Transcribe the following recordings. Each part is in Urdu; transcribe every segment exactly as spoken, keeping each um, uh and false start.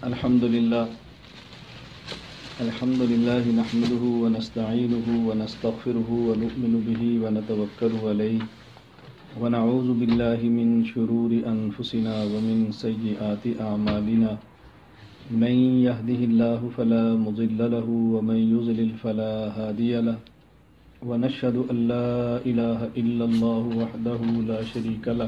الحمد لله الحمد لله نحمده ونستعينه ونستغفره ونؤمن به ونتوكل عليه ونعوذ بالله من شرور أنفسنا ومن سيئات أعمالنا من يهده الله فلا مضل له ومن يضلل فلا هادي له ونشهد أن لا إله إلا الله وحده لا شريك له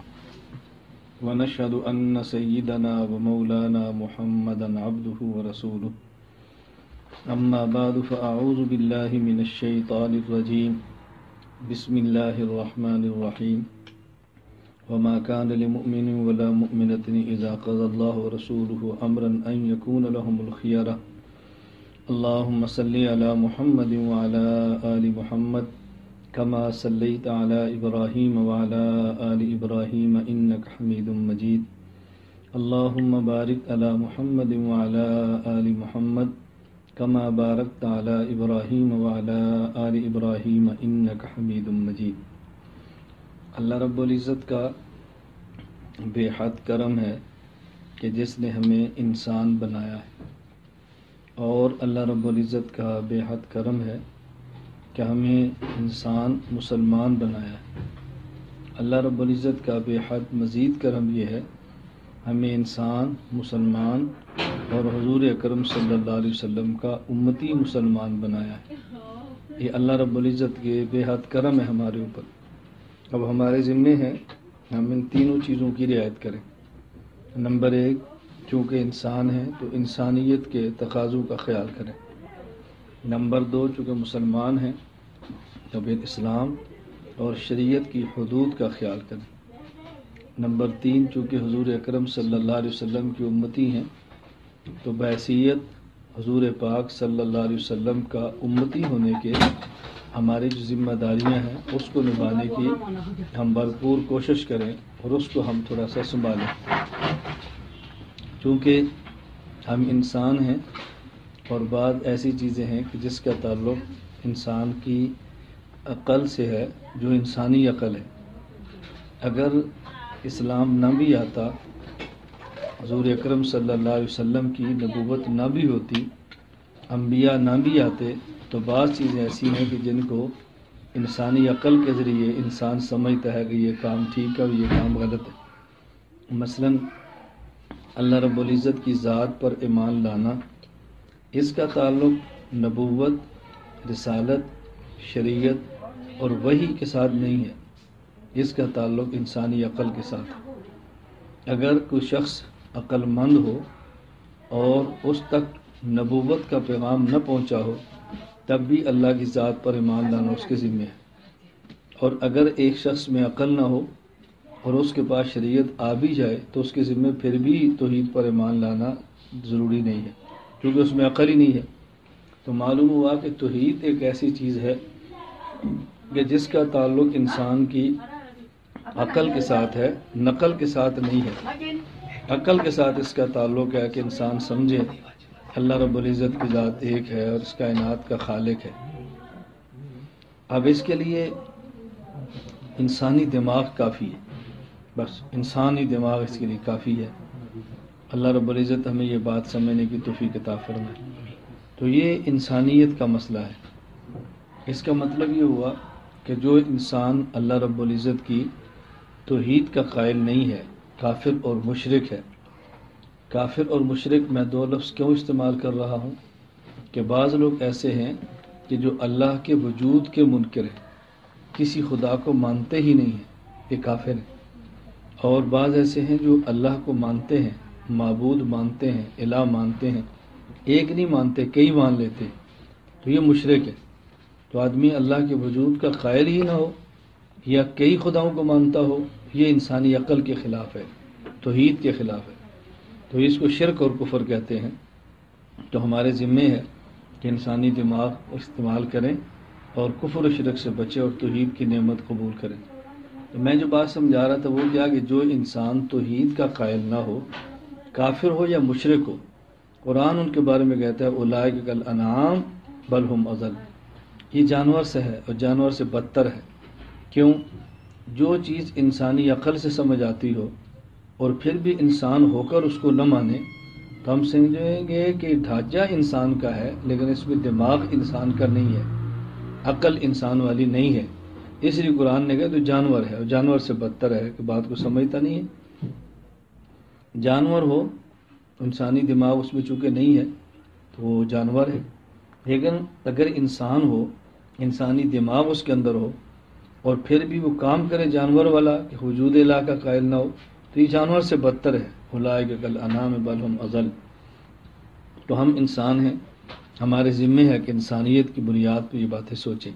ونشهد أن سيدنا ومولانا محمدا عبده ورسوله أما بعد فأعوذ بالله من الشيطان الرجيم بسم الله الرحمن الرحيم وما كان لمؤمن ولا مؤمنة إذا قضى الله ورسوله أمرا أن يكون لهم الخيرة اللهم صل على محمد وعلى آل محمد كما صليت على إبراهيم وعلى آل إبراهيم إنك حميد مجيد اللهم بارك على محمد وعلى آل محمد كما باركت على إبراهيم وعلى آل إبراهيم إنك حميد مجيد۔ اللہ رب العزت کا بے حد کرم ہے کہ جس نے ہمیں انسان بنایا ہے، اور اللہ رب العزت کا بے حد کرم ہے کہ ہمیں انسان مسلمان بنایا ہے۔ اللہ رب العزت کا بے حد مزید کرم یہ ہے ہمیں انسان مسلمان اور حضور اکرم صلی اللہ علیہ وسلم کا امتی مسلمان بنایا ہے۔ یہ اللہ رب العزت کے بے حد کرم ہے ہمارے اوپر۔ اب ہمارے ذمے ہے ہم ان تینوں چیزوں کی رعایت کریں۔ نمبر ایک، چونکہ انسان ہیں تو انسانیت کے تقاضوں کا خیال کریں۔ نمبر دو، چونکہ مسلمان ہیں تو پھر اسلام اور شریعت کی حدود کا خیال کریں۔ نمبر تین، چونکہ حضور اکرم صلی اللہ علیہ وسلم کی امتی ہیں تو بحیثیت حضور پاک صلی اللہ علیہ وسلم کا امتی ہونے کے ہماری جو ذمہ داریاں ہیں اس کو نبھانے کی ہم بھرپور کوشش کریں اور اس کو ہم تھوڑا سا سنبھالیں۔ چونکہ ہم انسان ہیں اور بعض ایسی چیزیں ہیں کہ جس کا تعلق انسان کی عقل سے ہے، جو انسانی عقل ہے۔ اگر اسلام نہ بھی آتا، حضور اکرم صلی اللہ علیہ وسلم کی نبوت نہ بھی ہوتی، انبیاء نہ بھی آتے، تو بعض چیزیں ایسی ہیں کہ جن کو انسانی عقل کے ذریعے انسان سمجھتا ہے کہ یہ کام ٹھیک ہے اور یہ کام غلط ہے۔ مثلا اللہ رب العزت کی ذات پر ایمان لانا، اس کا تعلق نبوت، رسالت، شریعت اور وحی کے ساتھ نہیں ہے، اس کا تعلق انسانی عقل کے ساتھ ہے۔ اگر کوئی شخص عقل مند ہو اور اس تک نبوت کا پیغام نہ پہنچا ہو تب بھی اللہ کی ذات پر ایمان لانا اس کے ذمہ ہے، اور اگر ایک شخص میں عقل نہ ہو اور اس کے پاس شریعت آ بھی جائے تو اس کے ذمہ پھر بھی توحید پر ایمان لانا ضروری نہیں ہے، کیونکہ اس میں عقل ہی نہیں ہے۔ تو معلوم ہوا کہ توحید ایک ایسی چیز ہے کہ جس کا تعلق انسان کی عقل کے ساتھ ہے، نقل کے ساتھ نہیں ہے۔ عقل کے ساتھ اس کا تعلق ہے کہ انسان سمجھے اللہ رب العزت کی ذات ایک ہے اور اس کائنات کا خالق ہے۔ اب اس کے لیے انسانی دماغ کافی ہے، بس انسانی دماغ اس کے لیے کافی ہے۔ اللہ رب العزت ہمیں یہ بات سمجھنے کی توفیق عطا فرمائے۔ تو یہ انسانیت کا مسئلہ ہے۔ اس کا مطلب یہ ہوا کہ جو انسان اللہ رب العزت کی توحید کا قائل نہیں ہے، کافر اور مشرک ہے۔ کافر اور مشرک میں دو لفظ کیوں استعمال کر رہا ہوں کہ بعض لوگ ایسے ہیں کہ جو اللہ کے وجود کے منکر ہیں، کسی خدا کو مانتے ہی نہیں ہیں، یہ کافر ہیں۔ اور بعض ایسے ہیں جو اللہ کو مانتے ہیں، معبود مانتے ہیں، الہ مانتے ہیں، ایک نہیں مانتے کئی مان لیتے ہیں، تو یہ مشرک ہے۔ تو آدمی اللہ کے وجود کا قائل ہی نہ ہو یا کئی خداؤں کو مانتا ہو، یہ انسانی عقل کے خلاف ہے، توحید کے خلاف ہے، تو اس کو شرک اور کفر کہتے ہیں۔ تو ہمارے ذمے ہے کہ انسانی دماغ استعمال کریں اور کفر و شرک سے بچیں اور توحید کی نعمت قبول کریں۔ تو میں جو بات سمجھا رہا تھا وہ کیا کہ جو انسان توحید کا قائل نہ ہو، کافر ہو یا مشرک ہو، قرآن ان کے بارے میں کہتا ہے اولئک کالانعام بل ہم اضل، یہ جانور سے ہے اور جانور سے بدتر ہے۔ کیوں؟ جو چیز انسانی عقل سے سمجھ آتی ہو اور پھر بھی انسان ہو کر اس کو نہ مانے تو تو ہم سمجھیں گے کہ ڈھانچہ انسان کا ہے لیکن اس میں دماغ انسان کا نہیں ہے، عقل انسان والی نہیں ہے، اس لیے قرآن نے کہا تو جانور ہے، اور جانور سے بدتر ہے کہ بات کو سمجھتا نہیں ہے۔ جانور ہو، انسانی دماغ اس میں چونکہ نہیں ہے تو وہ جانور ہے، لیکن اگر انسان ہو، انسانی دماغ اس کے اندر ہو اور پھر بھی وہ کام کرے جانور والا کہ وجود الہ کا قائل نہ ہو تو یہ جانور سے بدتر ہے۔ اولئک کالانعام بل هم اضل۔ تو ہم انسان ہیں، ہمارے ذمہ ہے کہ انسانیت کی بنیاد پہ یہ باتیں سوچیں۔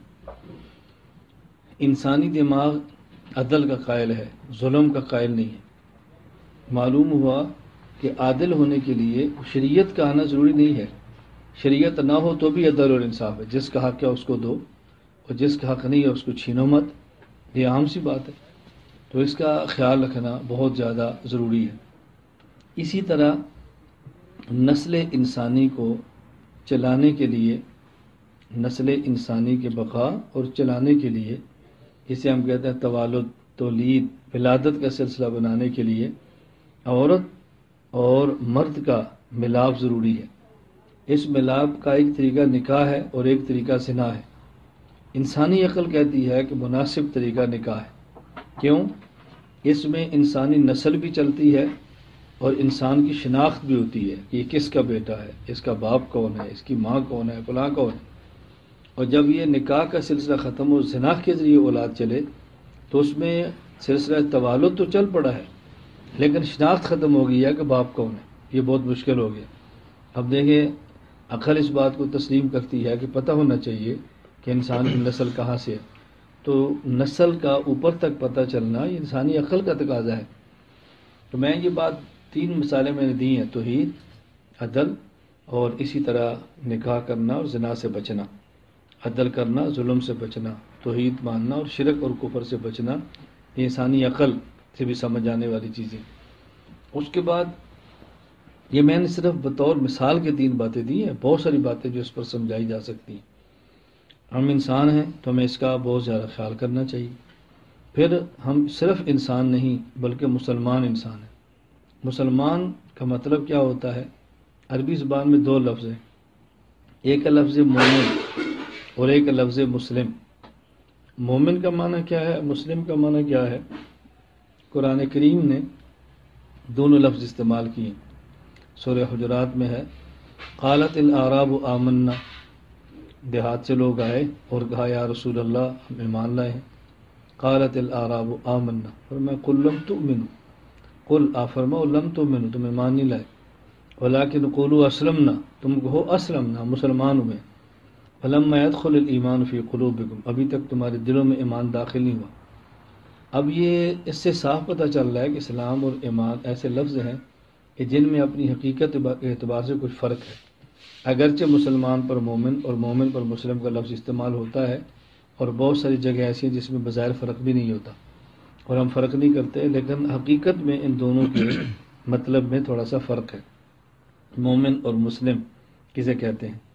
انسانی دماغ عدل کا قائل ہے، ظلم کا قائل نہیں ہے۔ معلوم ہوا کہ عادل ہونے کے لیے شریعت کا آنا ضروری نہیں ہے، شریعت نہ ہو تو بھی عدل اور انصاف ہے، جس کا حق ہے اس کو دو اور جس کا حق نہیں ہے اس کو چھینو مت، یہ عام سی بات ہے۔ تو اس کا خیال رکھنا بہت زیادہ ضروری ہے۔ اسی طرح نسل انسانی کو چلانے کے لیے، نسل انسانی کے بقا اور چلانے کے لیے، جسے ہم کہتے ہیں توالد، تولید، ولادت کا سلسلہ بنانے کے لیے عورت اور مرد کا ملاپ ضروری ہے۔ اس ملاپ کا ایک طریقہ نکاح ہے اور ایک طریقہ زنا ہے۔ انسانی عقل کہتی ہے کہ مناسب طریقہ نکاح ہے، کیوں؟ اس میں انسانی نسل بھی چلتی ہے اور انسان کی شناخت بھی ہوتی ہے کہ یہ کس کا بیٹا ہے، اس کا باپ کون ہے، اس کی ماں کون ہے، فلاں کون ہے۔ اور جب یہ نکاح کا سلسلہ ختم ہو، زنا کے ذریعے اولاد چلے تو اس میں سلسلہ توالد تو چل پڑا ہے لیکن شناخت ختم ہو گئی ہے کہ باپ کون ہے، یہ بہت مشکل ہو گیا۔ اب دیکھیں عقل اس بات کو تسلیم کرتی ہے کہ پتہ ہونا چاہیے کہ انسان کی نسل کہاں سے ہے، تو نسل کا اوپر تک پتہ چلنا یہ انسانی عقل کا تقاضا ہے۔ تو میں یہ بات تین مثالیں میں نے دی ہیں، توحید، عدل اور اسی طرح نکاح کرنا اور زنا سے بچنا۔ عدل کرنا، ظلم سے بچنا، توحید ماننا اور شرک اور کفر سے بچنا، یہ انسانی عقل سے بھی سمجھ آنے والی چیزیں۔ اس کے بعد یہ میں نے صرف بطور مثال کے تین باتیں دی ہیں، بہت ساری باتیں جو اس پر سمجھائی جا سکتی ہیں۔ ہم انسان ہیں تو ہمیں اس کا بہت زیادہ خیال کرنا چاہیے۔ پھر ہم صرف انسان نہیں بلکہ مسلمان انسان ہیں۔ مسلمان کا مطلب کیا ہوتا ہے؟ عربی زبان میں دو لفظ ہیں، ایک لفظ مومن اور ایک لفظ مسلم۔ مومن کا معنی کیا ہے، مسلم کا معنی کیا ہے؟ قرآن کریم نے دونوں لفظ استعمال کیے۔ سورہ حجرات میں ہے، قالت الاعراب آمنا، دیہات سے لوگ آئے اور کہا یا رسول اللہ ہم ایمان لائے ہیں۔ قالت الاعراب آمنا، فرمایا قل لم تؤمنوا، قل آ فرماؤ لم تؤمنوا، تم ایمان نہیں لائے، ولکن قولوا اسلمنا، تم کہو اسلمنا، مسلمان ہوئے، فلما يدخل الایمان فی قلوبکم، ابھی تک تمہارے دلوں میں ایمان داخل نہیں ہوا۔ اب یہ اس سے صاف پتہ چل رہا ہے کہ اسلام اور ایمان ایسے لفظ ہیں کہ جن میں اپنی حقیقت کے اعتبار سے کچھ فرق ہے۔ اگرچہ مسلمان پر مومن اور مومن پر مسلم کا لفظ استعمال ہوتا ہے، اور بہت ساری جگہ ایسی ہیں جس میں بظاہر فرق بھی نہیں ہوتا اور ہم فرق نہیں کرتے، لیکن حقیقت میں ان دونوں کے مطلب میں تھوڑا سا فرق ہے۔ مومن اور مسلم کسے کہتے ہیں؟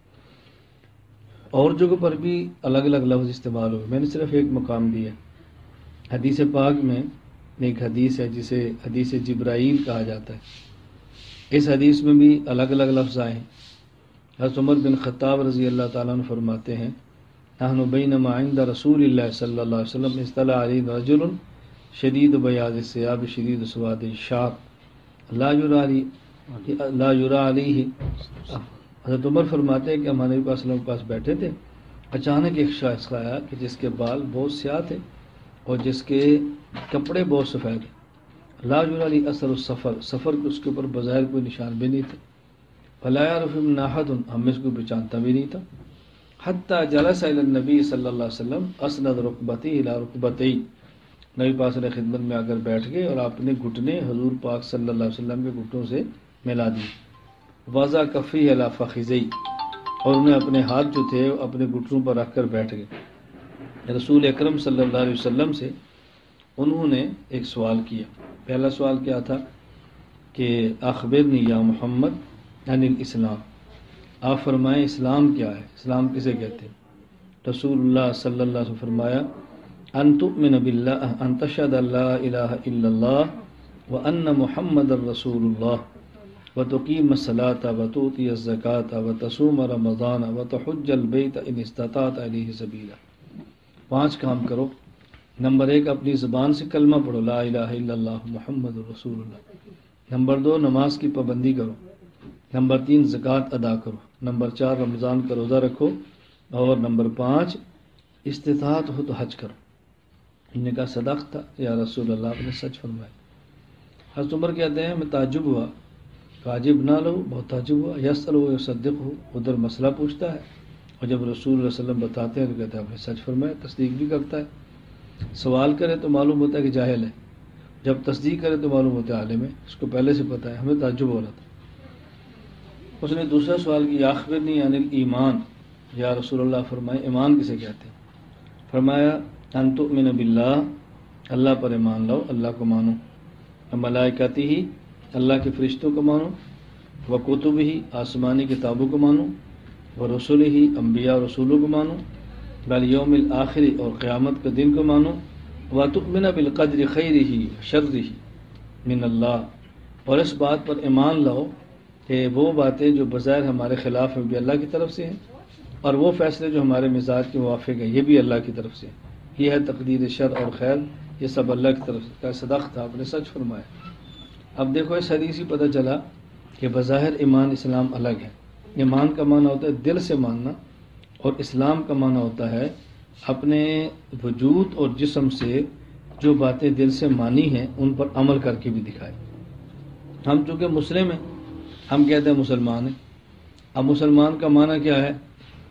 اور جگہوں پر بھی الگ الگ لفظ استعمال ہوئے، میں نے صرف ایک مقام دیا۔ حدیث پاک میں ایک حدیث ہے جسے حدیث جبرائیل کہا جاتا ہے، اس حدیث میں بھی الگ الگ لفظ آئے ہیں۔ حضرت عمر بن خطاب رضی اللہ تعالیٰ عنہ فرماتے ہیں، نحن بینما عند رسول اللہ صلی اللہ علیہ وسلم اطلع علینا رجل شدید بیاض الثیاب شدید سواد الشعر لا یری لا یری علیہ۔ حضرت عمر فرماتے ہیں کہ ہم نبی پاک صلی اللہ علیہ وسلم کے پاس بیٹھے تھے، اچانک ایک شخص آیا کہ جس کے بال بہت سیاہ تھے اور جس کے کپڑے بہت سفید تھے، لا یری علی اثر السفر، سفر کے اس کے اوپر بظاہر کوئی نشان بھی نہیں تھے، فلا یعرف منا احد، ہم اس کو پہچانتا بھی نہیں تھا، حتی جلس الی النبی صلی اللہ علیہ وسلم اسند رکبتی الی رکبتی، نبی پاک صلی اللہ علیہ وسلم خدمت میں آ کر بیٹھ گئے اور آپ نے گھٹنے حضور پاک صلی اللہ علیہ وسلم کے گھٹنوں سے ملا دیے، وضع کفی علی فخذی، اور انہیں اپنے ہاتھ جو تھے اپنے گھٹنوں پر رکھ کر بیٹھ گئے۔ رسول اکرم صلی اللہ علیہ وسلم سے انہوں نے ایک سوال کیا، پہلا سوال کیا تھا کہ اخبرنی یا محمد عن الاسلام، آپ فرمائیں اسلام کیا ہے، اسلام کسے کہتے ہیں؟ رسول اللہ صلی اللہ علیہ وسلم فرمایا ان تؤمن باللہ ان تشہد لا الہ الا اللہ وان محمد الرسول اللہ، وتقیم الصلاۃ وتؤتی الزکاۃ وتصوم رمضان وتحج البیت ان استطعت الیہ سبیلا۔ پانچ کام کرو۔ نمبر ایک، اپنی زبان سے کلمہ پڑھو، لا الہ الا اللہ محمد رسول اللہ۔ نمبر دو، نماز کی پابندی کرو۔ نمبر تین، زکوٰۃ ادا کرو۔ نمبر چار، رمضان کا روزہ رکھو۔ اور نمبر پانچ، استطاعت ہو تو حج کرو۔ انہوں نے کہا صدقت یا رسول اللہ، آپ نے سچ فرمایا۔ حضرت عمر کہتے ہیں میں تعجب ہوا، واجب نہ لو، بہت تعجب ہوا، یسأل و یصدق ہو، ادھر مسئلہ پوچھتا ہے اور جب رسول اللہ علیہ وسلم بتاتے ہیں تو کہتے ہیں آپ نے سچ فرمایا، تصدیق بھی کرتا ہے۔ سوال کرے تو معلوم ہوتا ہے کہ جاہل ہے، جب تصدیق کرے تو معلوم ہوتا ہے عالم ہے، اس کو پہلے سے پتہ ہے۔ ہمیں تعجب ہو رہا تھا۔ اس نے دوسرا سوال کیا، اخبرنی عن الایمان، یا رسول اللہ فرمائے ایمان کسے کہتے ہیں؟ فرمایا ان تؤمن باللہ، اللہ پر ایمان لاؤ، اللہ کو مانو، ملائکتہ ہی، اللہ کے فرشتوں کو مانو، وکتبہ ہی، آسمانی کتابوں کو مانو، ورسلہ ہی، انبیاء اور رسولوں کو مانو، والیوم الآخر، اور قیامت کے دن کو مانو، وتؤمن بالقدر خیرہ شرہ من اللہ، اور اس بات پر ایمان لاؤ کہ وہ باتیں جو بظاہر ہمارے خلاف ہیں بھی اللہ کی طرف سے ہیں، اور وہ فیصلے جو ہمارے مزاج کے موافق ہیں یہ بھی اللہ کی طرف سے ہیں۔ یہ ہے تقدیر شر اور خیر، یہ سب اللہ کی طرف سے۔ کا صدق تھا، آپ نے سچ فرمایا۔ اب دیکھو اس حدیث سے پتہ چلا کہ بظاہر ایمان اسلام الگ ہے۔ ایمان کا معنی ہوتا ہے دل سے ماننا، اور اسلام کا معنی ہوتا ہے اپنے وجود اور جسم سے جو باتیں دل سے مانی ہیں ان پر عمل کر کے بھی دکھائے۔ ہم چونکہ مسلم ہیں، ہم کہتے ہیں مسلمان ہیں۔ اب مسلمان کا معنی کیا ہے؟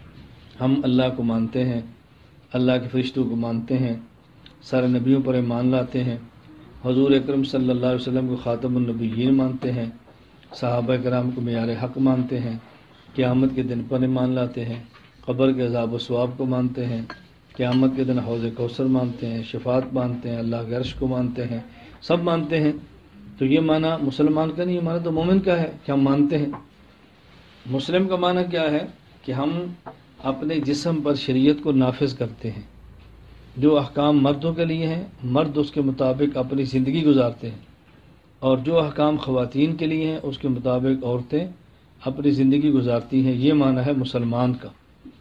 ہم اللہ کو مانتے ہیں، اللہ کے فرشتوں کو مانتے ہیں، سارے نبیوں پر ایمان لاتے ہیں، حضور اکرم صلی اللہ علیہ وسلم کو خاتم النبیین مانتے ہیں، صحابہ کرام کو معیار حق مانتے ہیں، قیامت کے دن پر ایمان لاتے ہیں، قبر کے عذاب و ثواب کو مانتے ہیں، قیامت کے دن حوض کوثر مانتے ہیں، شفاعت مانتے ہیں، اللہ کے عرش کو مانتے ہیں، سب مانتے ہیں۔ تو یہ معنی مسلمان کا نہیں، یہ معنی تو مومن کا ہے کہ ہم مانتے ہیں۔ مسلم کا معنی کیا ہے کہ ہم اپنے جسم پر شریعت کو نافذ کرتے ہیں، جو احکام مردوں کے لیے ہیں مرد اس کے مطابق اپنی زندگی گزارتے ہیں، اور جو احکام خواتین کے لیے ہیں اس کے مطابق عورتیں اپنی زندگی گزارتی ہیں۔ یہ معنی ہے مسلمان کا۔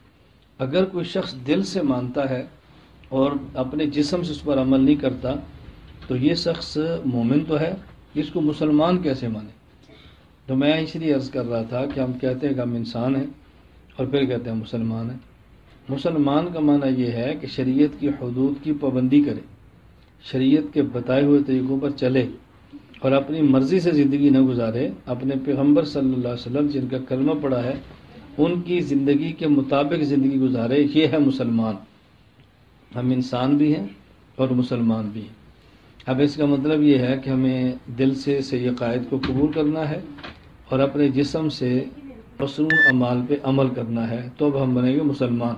اگر کوئی شخص دل سے مانتا ہے اور اپنے جسم سے اس پر عمل نہیں کرتا تو یہ شخص مومن تو ہے، اس کو مسلمان کیسے مانے؟ تو میں اس لیے عرض کر رہا تھا کہ ہم کہتے ہیں کہ ہم انسان ہیں اور پھر کہتے ہیں مسلمان ہیں۔ مسلمان کا معنی یہ ہے کہ شریعت کی حدود کی پابندی کرے، شریعت کے بتائے ہوئے طریقوں پر چلے اور اپنی مرضی سے زندگی نہ گزارے، اپنے پیغمبر صلی اللہ علیہ وسلم جن کا کلمہ پڑا ہے ان کی زندگی کے مطابق زندگی گزارے، یہ ہے مسلمان۔ ہم انسان بھی ہیں اور مسلمان بھی ہیں۔ اب اس کا مطلب یہ ہے کہ ہمیں دل سے صحیح عقائد کو قبول کرنا ہے اور اپنے جسم سے مصنون اعمال پہ عمل کرنا ہے، تو اب ہم بنیں گے مسلمان۔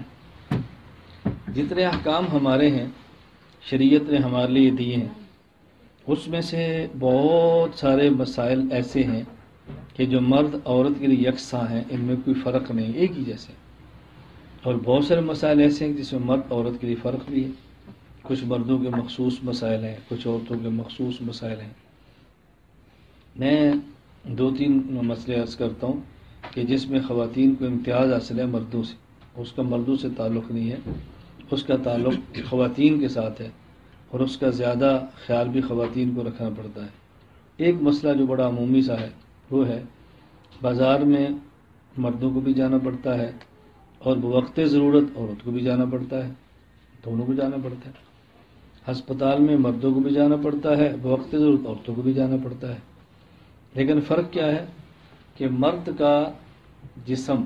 جتنے احکام ہمارے ہیں شریعت نے ہمارے لیے دیے ہیں، اس میں سے بہت سارے مسائل ایسے ہیں کہ جو مرد عورت کے لیے یکساں ہیں، ان میں کوئی فرق نہیں، ایک ہی جیسے، اور بہت سارے مسائل ایسے ہیں جس میں مرد عورت کے لیے فرق بھی ہے۔ کچھ مردوں کے مخصوص مسائل ہیں، کچھ عورتوں کے مخصوص مسائل ہیں۔ میں دو تین مسئلے عرض کرتا ہوں کہ جس میں خواتین کو امتیاز حاصل ہے مردوں سے، اس کا مردوں سے تعلق نہیں ہے، اس کا تعلق خواتین کے ساتھ ہے، اور اس کا زیادہ خیال بھی خواتین کو رکھنا پڑتا ہے۔ ایک مسئلہ جو بڑا عمومی سا ہے وہ ہے بازار میں مردوں کو بھی جانا پڑتا ہے اور بوقت ضرورت عورت کو بھی جانا پڑتا ہے، دونوں کو جانا پڑتا ہے۔ ہسپتال میں مردوں کو بھی جانا پڑتا ہے، بوقت ضرورت عورتوں کو بھی جانا پڑتا ہے۔ لیکن فرق کیا ہے کہ مرد کا جسم،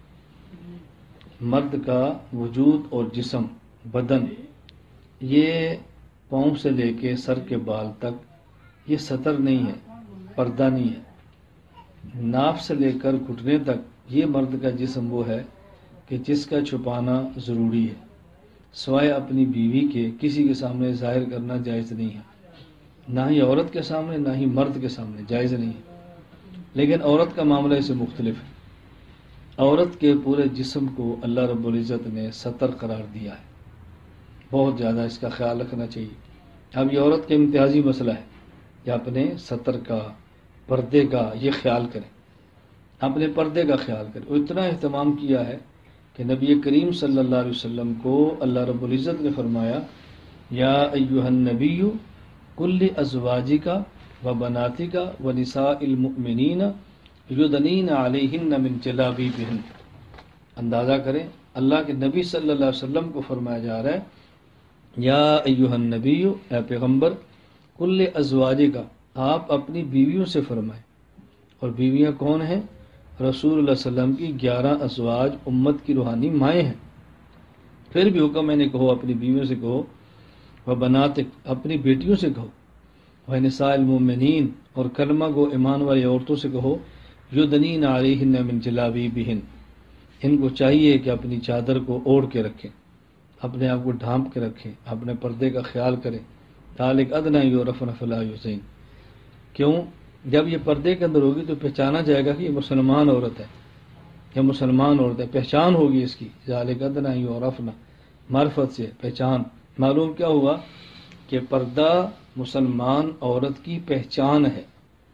مرد کا وجود اور جسم، بدن، یہ پاؤں سے لے کے سر کے بال تک یہ ستر نہیں ہے، پردہ نہیں ہے۔ ناف سے لے کر گھٹنے تک یہ مرد کا جسم وہ ہے کہ جس کا چھپانا ضروری ہے، سوائے اپنی بیوی کے کسی کے سامنے ظاہر کرنا جائز نہیں ہے، نہ ہی عورت کے سامنے نہ ہی مرد کے سامنے جائز نہیں ہے۔ لیکن عورت کا معاملہ اس سے مختلف ہے۔ عورت کے پورے جسم کو اللہ رب العزت نے ستر قرار دیا ہے، بہت زیادہ اس کا خیال رکھنا چاہیے۔ اب یہ عورت کا امتیازی مسئلہ ہے کہ اپنے ستر کا، پردے کا یہ خیال کریں، اپنے پردے کا خیال کریں۔ اور اتنا اہتمام کیا ہے کہ نبی کریم صلی اللہ علیہ وسلم کو اللہ رب العزت نے فرمایا یا ایھا النبی کل ازواجک و بناتک و نساء المؤمنین یدنین علیہن من جلابیبہن۔ اندازہ کریں، اللہ کے نبی صلی اللہ علیہ وسلم کو فرمایا جا رہا ہے یا ایھا النبی، اے پیغمبر، کل ازواجک، آپ اپنی بیویوں سے فرمائیں۔ اور بیویاں کون ہیں؟ رسول اللہ صلی اللہ علیہ وسلم کی گیارہ ازواج امت کی روحانی مائیں ہیں۔ پھر بھی حکم میں نے کہو اپنی بیویوں سے کہو، و بناتک، اپنی بیٹیوں سے کہو، و نساء المؤمنین، اور کلمہ گو ایمان والی عورتوں سے کہو، یدنین علیہن من جلابیبہن، ان کو چاہیے کہ اپنی چادر کو اوڑھ کے رکھیں، اپنے آپ کو ڈھانپ کے رکھیں، اپنے پردے کا خیال کریں۔ ذالک ادنیٰ یعرفن فلا یؤذین۔ کیوں؟ جب یہ پردے کے اندر ہوگی تو پہچانا جائے گا کہ یہ مسلمان عورت ہے، یہ مسلمان عورت ہے، پہچان ہوگی اس کی۔ ذالک ادنیٰ یعرفن، معرفت سے پہچان۔ معلوم کیا ہوا کہ پردہ مسلمان عورت کی پہچان ہے۔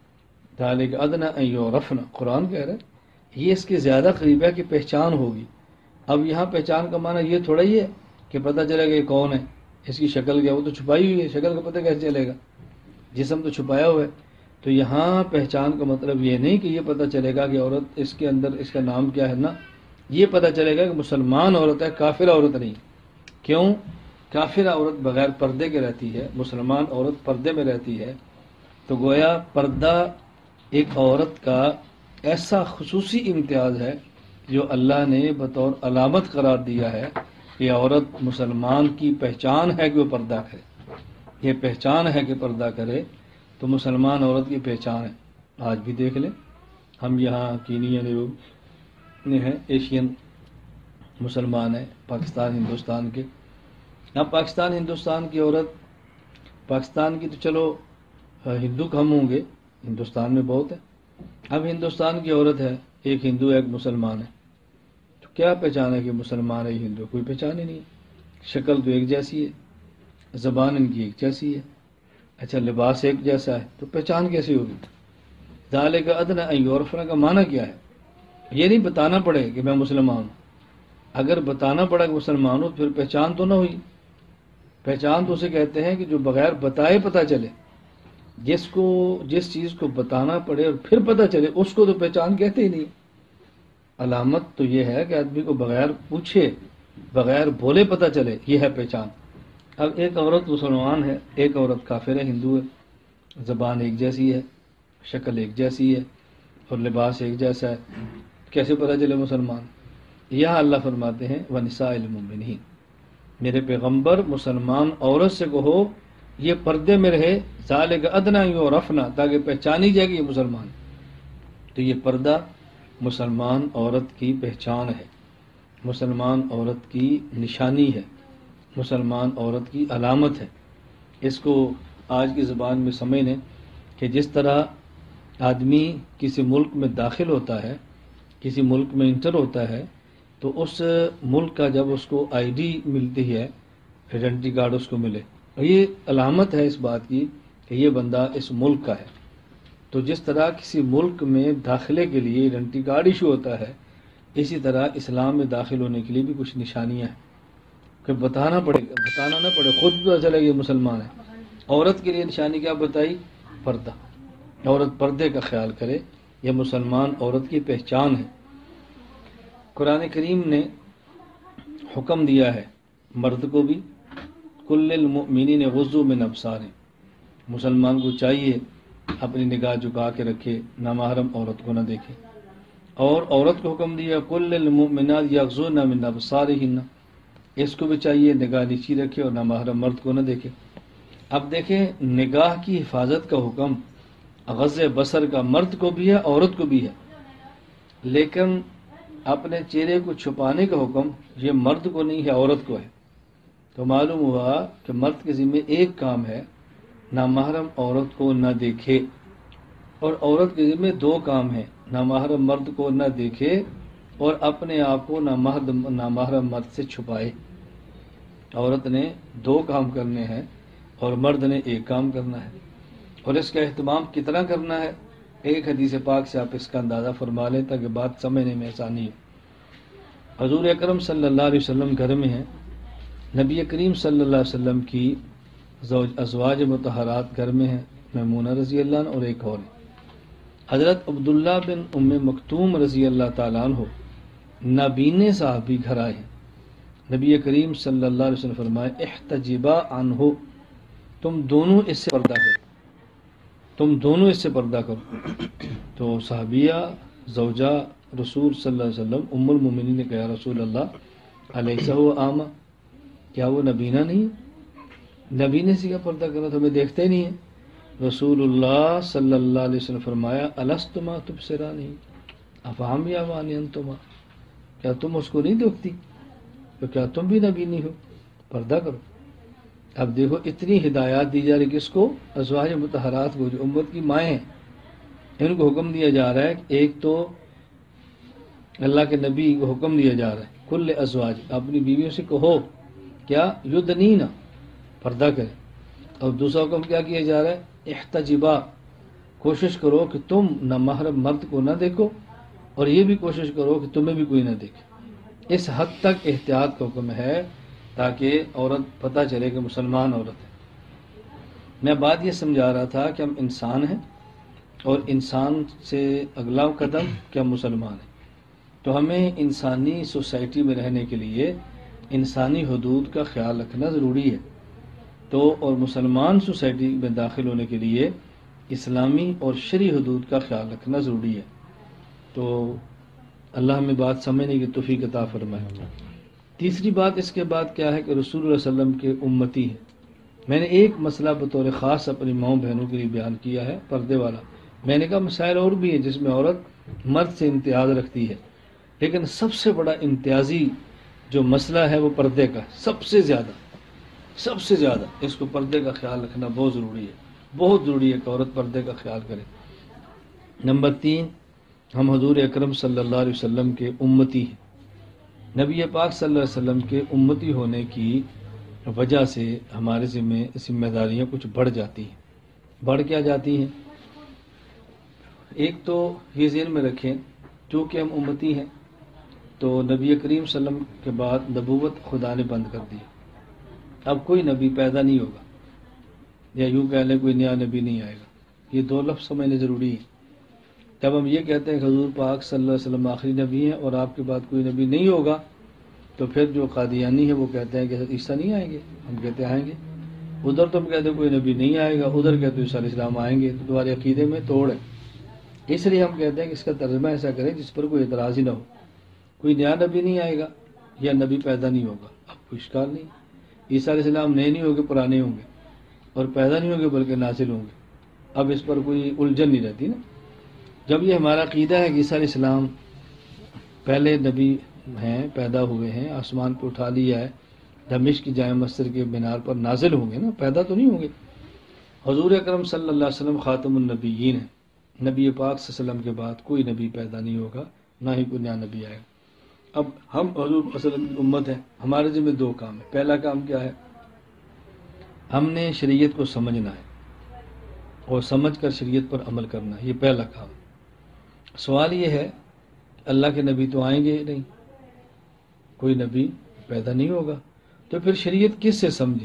ذالک ادنیٰ یعرفن، قرآن کہہ رہا ہے یہ اس کے زیادہ قریب ہے کہ پہچان ہوگی۔ اب یہاں پہچان کا معنی یہ تھوڑا ہی ہے کہ پتہ چلے گا یہ کون ہے، اس کی شکل کیا، وہ تو چھپائی ہوئی ہے، شکل کا پتہ کیسے چلے گا، جسم تو چھپایا ہوا ہے۔ تو یہاں پہچان کا مطلب یہ نہیں کہ یہ پتہ چلے گا کہ عورت اس کے اندر اس کا نام کیا ہے، نا، یہ پتہ چلے گا کہ مسلمان عورت ہے، کافر عورت نہیں۔ کیوں؟ کافر عورت بغیر پردے کے رہتی ہے، مسلمان عورت پردے میں رہتی ہے۔ تو گویا پردہ ایک عورت کا ایسا خصوصی امتیاز ہے جو اللہ نے بطور علامت قرار دیا ہے کہ عورت مسلمان کی پہچان ہے کہ وہ پردہ کرے، یہ پہچان ہے کہ پردہ کرے، تو مسلمان عورت کی پہچان ہے۔ آج بھی دیکھ لیں، ہم یہاں کینیا لوگ ہیں، ایشین مسلمان ہیں، پاکستان ہندوستان کے۔ اب پاکستان ہندوستان کی عورت، پاکستان کی تو چلو ہندو کم ہوں گے، ہندوستان میں بہت ہے۔ اب ہندوستان کی عورت ہے، ایک ہندو ہے ایک مسلمان ہے، تو کیا پہچان ہے کہ مسلمان ہے ہندو؟ کوئی پہچان ہی نہیں ہے۔ شکل تو ایک جیسی ہے، زبان ان کی ایک جیسی ہے، اچھا لباس ایک جیسا ہے، تو پہچان کیسی ہوگی؟ ذالک ادنیٰ ان یعرفن کا معنی کیا ہے؟ یہ نہیں بتانا پڑے کہ میں مسلمان ہوں۔ اگر بتانا پڑا کہ مسلمان ہوں پھر پہچان تو نہ ہوئی۔ پہچان تو اسے کہتے ہیں کہ جو بغیر بتائے پتہ چلے، جس کو جس چیز کو بتانا پڑے اور پھر پتہ چلے اس کو تو پہچان کہتے ہی نہیں۔ علامت تو یہ ہے کہ آدمی کو بغیر پوچھے، بغیر بولے پتہ چلے، یہ ہے پہچان۔ اب ایک عورت مسلمان ہے، ایک عورت کافر ہے، ہندو ہے، زبان ایک جیسی ہے، شکل ایک جیسی ہے اور لباس ایک جیسا ہے، کیسے پتہ چلے مسلمان؟ یہاں اللہ فرماتے ہیں وَنِسَاءِ الْمُؤْمِنِينَ، میرے پیغمبر مسلمان عورت سے کہو یہ پردے میں رہے، ذالک ادنیٰ یعرفن، تاکہ پہچانی جائے کہ یہ مسلمان۔ تو یہ پردہ مسلمان عورت کی پہچان ہے، مسلمان عورت کی نشانی ہے، مسلمان عورت کی علامت ہے۔ اس کو آج کی زبان میں سمجھ لیں کہ جس طرح آدمی کسی ملک میں داخل ہوتا ہے، کسی ملک میں انٹر ہوتا ہے، تو اس ملک کا جب اس کو آئی ڈی ملتی ہے، آئیڈینٹی کارڈ اس کو ملے، اور یہ علامت ہے اس بات کی کہ یہ بندہ اس ملک کا ہے۔ تو جس طرح کسی ملک میں داخلے کے لیے آئیڈینٹی کارڈ ایشو ہوتا ہے، اسی طرح اسلام میں داخل ہونے کے لیے بھی کچھ نشانیاں ہیں کہ بتانا پڑے بتانا نہ پڑے، خود پتہ چلے کہ یہ مسلمان ہے۔ عورت کے لیے نشانی کیا بتائی؟ پردہ۔ عورت پردے کا خیال کرے، یہ مسلمان عورت کی پہچان ہے۔ قرآن کریم نے حکم دیا ہے مرد کو بھی، کل المؤمنین یغضوا من ابصارہم، مسلمان کو چاہیے اپنی نگاہ جھکا کے رکھے، نامحرم عورت کو نہ دیکھے۔ اور عورت کو حکم دیا کل المؤمنات یغضضن من ابصارہن، اس کو بھی چاہیے نگاہ نیچی رکھے اور نامحرم مرد کو نہ دیکھے۔ اب دیکھیں، نگاہ کی حفاظت کا حکم غض بصر کا مرد کو بھی ہے، عورت کو بھی ہے، لیکن اپنے چہرے کو چھپانے کا حکم یہ مرد کو نہیں ہے، عورت کو ہے۔ تو معلوم ہوا کہ مرد کے ذمہ ایک کام ہے، نامحرم عورت کو نہ دیکھے، اور عورت کے ذمہ دو کام ہیں، نامحرم مرد کو نہ دیکھے اور اپنے آپ کو نامحرم مرد سے چھپائے۔ عورت نے دو کام کرنے ہیں اور مرد نے ایک کام کرنا ہے، اور اس کا اہتمام کتنا کرنا ہے؟ ایک حدیث پاک سے آپ اس کا اندازہ فرما لیں تاکہ بات سمجھنے میں آسانی ہو۔ حضور اکرم صلی اللہ علیہ وسلم گھر میں ہیں، نبی کریم صلی اللہ علیہ وسلم کی زوج ازواج مطہرات گھر میں ہیں، میمونہ رضی اللہ عنہ اور ایک اور ہیں۔ حضرت عبداللہ بن ام مکتوم رضی اللہ تعالیٰ عنہ نابینے صحابی گھر آئے ہیں۔ نبی کریم صلی اللہ علیہ وسلم فرمائے احتجبا عنہ، تم دونوں اس سے پردہ کرو، تم دونوں اس سے پردہ کرو۔ تو صحابیہ زوجہ رسول صلی اللہ علیہ وسلم ام المومنین نے کہا رسول اللہ علیہ اعمى، کیا وہ نبینہ نہیں؟ نبینے سے کیا پردہ کرنا، تمہیں دیکھتے ہی نہیں ہے؟ رسول اللہ صلی اللہ علیہ وسلم فرمایا الستما تبصرانی افہم یا وانی انتما، کیا تم اس کو نہیں دیکھتی؟ تو کیا تم بھی نبینی ہو؟ پردہ کرو۔ اب دیکھو اتنی ہدایات دی جا رہی کس کو؟ ازواج مطہرات کو، جو امت کی مائیں ہیں، ان کو حکم دیا جا رہا ہے۔ ایک تو اللہ کے نبی کو حکم دیا جا رہا ہے کل ازواج، اپنی بیویوں سے کہو کیا یدنینا، پردہ کرے۔ اور دوسرا حکم کیا کیا جا رہا ہے؟ احتجبا، کوشش کرو کہ تم نہ محرم مرد کو نہ دیکھو، اور یہ بھی کوشش کرو کہ تمہیں بھی کوئی نہ دیکھے۔ اس حد تک احتیاط کا حکم ہے تاکہ عورت پتہ چلے کہ مسلمان عورت ہے۔ میں بات یہ سمجھا رہا تھا کہ ہم انسان ہیں، اور انسان سے اگلا قدم کیا مسلمان ہے، تو ہمیں انسانی سوسائٹی میں رہنے کے لیے انسانی حدود کا خیال رکھنا ضروری ہے۔ تو اور مسلمان سوسائٹی میں داخل ہونے کے لیے اسلامی اور شرعی حدود کا خیال رکھنا ضروری ہے۔ تو اللہ ہمیں بات سمجھنے کی توفیق عطا فرمائے۔ تیسری بات اس کے بعد کیا ہے کہ رسول اللہ صلی اللہ علیہ وسلم کے امتی ہیں۔ میں نے ایک مسئلہ بطور خاص اپنی ماؤں بہنوں کے لیے بیان کیا ہے، پردے والا۔ میں نے کہا مسائل اور بھی ہیں جس میں عورت مرد سے امتیاز رکھتی ہے، لیکن سب سے بڑا امتیازی جو مسئلہ ہے وہ پردے کا، سب سے زیادہ سب سے زیادہ اس کو پردے کا خیال رکھنا بہت ضروری ہے، بہت ضروری ہے کہ عورت پردے کا خیال کرے۔ نمبر تین، ہم حضور اکرم صلی اللہ علیہ وسلم کے امتی ہیں۔ نبی پاک صلی اللہ علیہ وسلم کے امتی ہونے کی وجہ سے ہمارے ذمہ ذمہ داریاں کچھ بڑھ جاتی ہیں۔ بڑھ کیا جاتی ہیں؟ ایک تو یہ ذہن میں رکھیں چونکہ ہم امتی ہیں تو نبی کریم صلی اللہ علیہ وسلم کے بعد نبوت خدا نے بند کر دی۔ اب کوئی نبی پیدا نہیں ہوگا، یا یوں کہہ لیں کوئی نیا نبی نہیں آئے گا۔ یہ دو لفظ سمجھنے ضروری ہے۔ جب ہم یہ کہتے ہیں کہ حضور پاک صلی اللہ علیہ وسلم آخری نبی ہیں اور آپ کے بعد کوئی نبی نہیں ہوگا، تو پھر جو قادیانی ہے وہ کہتے ہیں کہ عیسیٰ نہیں آئیں گے، ہم کہتے ہیں آئیں گے۔ ادھر تم کہتے ہیں کوئی نبی نہیں آئے گا، ادھر کہتے ہیں عیسیٰ علیہ السلام آئیں گے، تو تمہارے عقیدے میں توڑ ہے۔ اس لیے ہم کہتے ہیں کہ اس کا ترجمہ ایسا کریں جس پر کوئی اعتراض ہی نہ ہو۔ کوئی نیا نبی نہیں آئے گا یا نبی پیدا نہیں ہوگا، اب کوئی اشکال نہیں۔ عیسیٰ علیہ السلام نئے نہیں ہوں گے، پرانے ہوں گے، اور پیدا نہیں ہوں گے بلکہ نازل ہوں گے۔ اب اس پر کوئی الجھن نہیں رہتی نا۔ جب یہ ہمارا عقیدہ ہے کہ عیسیٰ علیہ السلام پہلے نبی ہیں، پیدا ہوئے ہیں، آسمان پہ اٹھا لیا ہے، دمشق کی جامع مسجد کے مینار پر نازل ہوں گے نا، پیدا تو نہیں ہوں گے۔ حضور اکرم صلی اللہ علیہ وسلم خاتم النبیین ہیں، نبی پاک صلی اللہ علیہ وسلم کے بعد کوئی نبی پیدا نہیں ہوگا، نہ ہی کوئی نیا نبی آئے گا۔ اب ہم حضور صلی اللہ علیہ وسلم کی امت ہیں، ہمارے ذمہ دو کام ہیں۔ پہلا کام کیا ہے؟ ہم نے شریعت کو سمجھنا ہے اور سمجھ کر شریعت پر عمل کرنا ہے، یہ پہلا کام۔ سوال یہ ہے اللہ کے نبی تو آئیں گے نہیں، کوئی نبی پیدا نہیں ہوگا، تو پھر شریعت کس سے سمجھے،